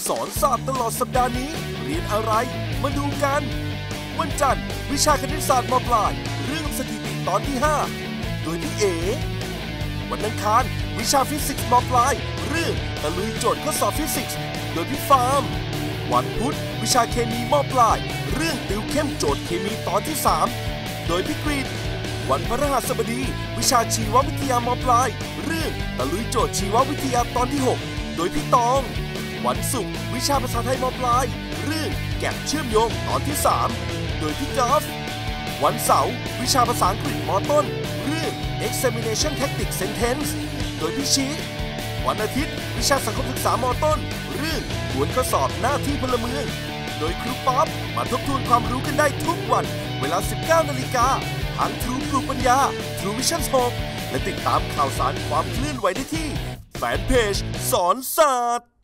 สอนศาสตร์ตลอดสัปดาห์นี้เรียนอะไรมาดูกันวันจันทร์วิชาคณิตศาสตร์ม.ปลายเรื่องสถิติตอนที่5โดยพี่เอวันอังคารวิชาฟิสิกส์ม.ปลายเรื่องตะลุยโจทย์ข้อสอบฟิสิกส์โดยพี่ฟาร์มวันพุธวิชาเคมีม.ปลายเรื่องติวเข้มโจทย์เคมีตอนที่3โดยพี่กรีฑวันพฤหัสบดีวิชาชีววิทยาม.ปลายเรื่องตะลุยโจทย์ชีววิทยาตอนที่6โดยพี่ตองวันศุกร์วิชาภาษาไทยม.ปลายเรื่องแกะเชื่อมโยงตอนที่3โดยพี่กอล์ฟวันเสาร์วิชาภาษาอังกฤษม.ต้นเรื่อง examination technique sentence โดยพี่ชี้วันอาทิตย์วิชาสังคมศึกษาม.ต้นเรื่องทวนข้อสอบหน้าที่พลเมืองโดยครูป๊อปมาทบทวนความรู้กันได้ทุกวันเวลา 19 นาฬิกาทาง True ปลูกปัญญา True Vision 6และติดตามข่าวสารความเคลื่อนไหวได้ที่แฟนเพจสอนศาสตร์